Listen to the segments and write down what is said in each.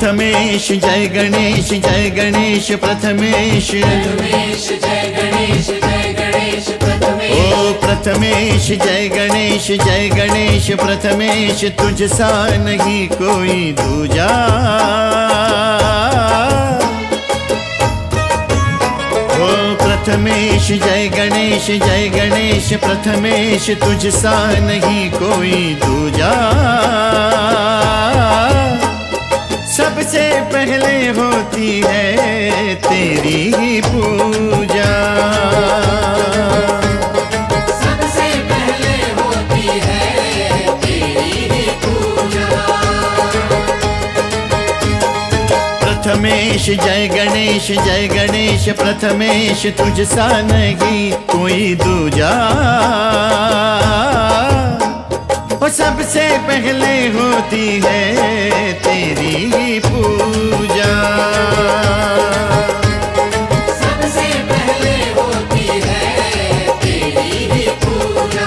प्रथमेश जय गणेश प्रथमेश। प्रथमेश जय गणेश प्रथमेश। ओ प्रथमेश जय गणेश प्रथमेश, तुझ सा नहीं कोई दूजा। ओ प्रथमेश जय गणेश प्रथमेश, तुझ सा नहीं कोई दूजा। सबसे पहले होती है तेरी ही पूजा। सबसे पहले होती है तेरी ही पूजा। प्रथमेश जय गणेश प्रथमेश, तुझ सा नहीं कोई दूजा। और सबसे पहले होती है तेरी ही पूजा। सबसे पहले होती है तेरी ही पूजा।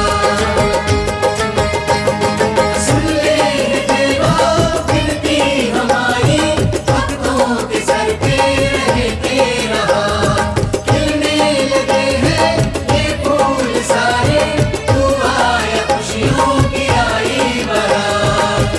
सुन ले देवा विनती हमारी, भक्तों के सर पे रहे तेरा हाथ। खिलने लगे हैं ये फूल सारे, तू आया खुशियों की आई बारात।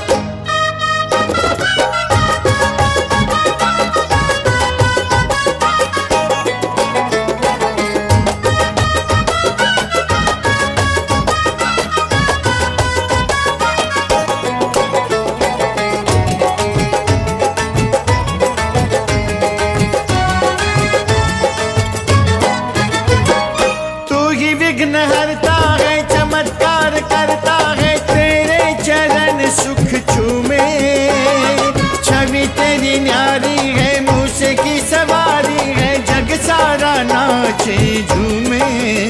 विघ्न हरता है चमत्कार करता है, तेरे चरण सुख छूमे। छवि तेरी न्यारी है, मूसे की सवारी है, जग सारा नाचे झूमे।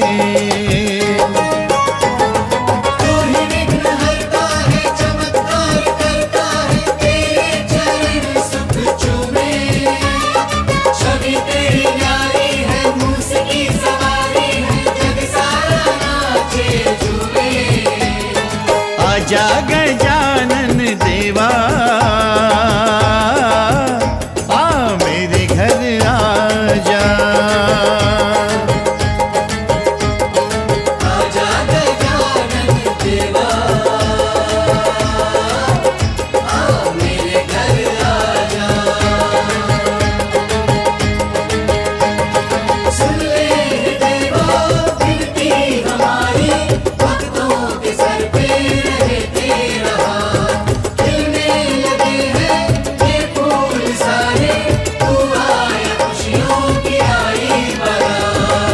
तू ही विघ्न हरता है चमत्कार करता है, तेरे चरण सुख चूमे। छवि तेरी न्यारी है, मूसे की सवारी है, जग सारा नाचे झूमे। आजा गजानन देवा, आ मेरे घर आजा। आजा गजानन देवा, आ मेरे घर आजा। सुन ले देवा विनती हमारी, भक्तों के सर पे रहे तेरा हाथ। खिलने लगे हैं ये फूल सारे, तू आया खुशियों की आई बारात।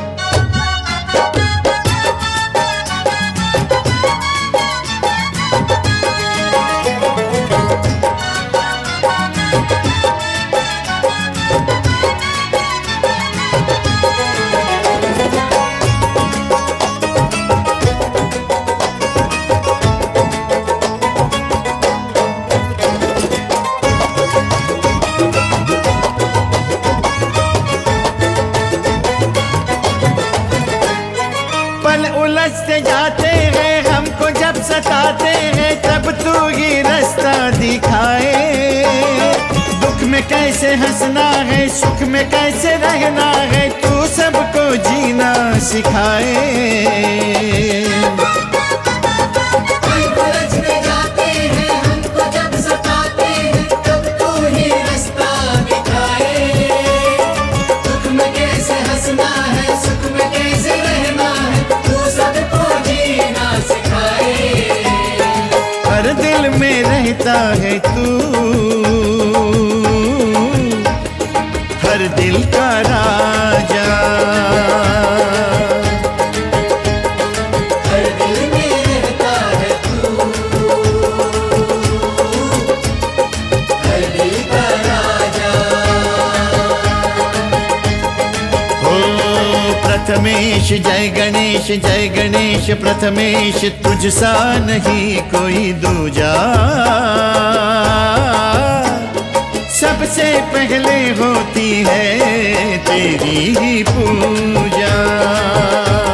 पल उलझते जाते हैं, हमको जब सताते हैं, तब तू ही रास्ता दिखाए। दुख में कैसे हंसना है, सुख में कैसे रहना है, तू सबको जीना सिखाए। पल उलझते जाते हैं, हमको जब सताते हैं, तब तू ही रास्ता दिखाए। दुख में कैसे हंसना है, सुख में कैसे रहना है, तू सबको जीना सिखाए। हर दिल में रहता है तू, हर दिल का राजा। हर दिल में रहता है तू, हर दिल का राजा। ओ प्रथमेश जय गणेश प्रथमेश, तुझ सा नहीं कोई दूजा। सबसे पहले होती है तेरी ही पूजा।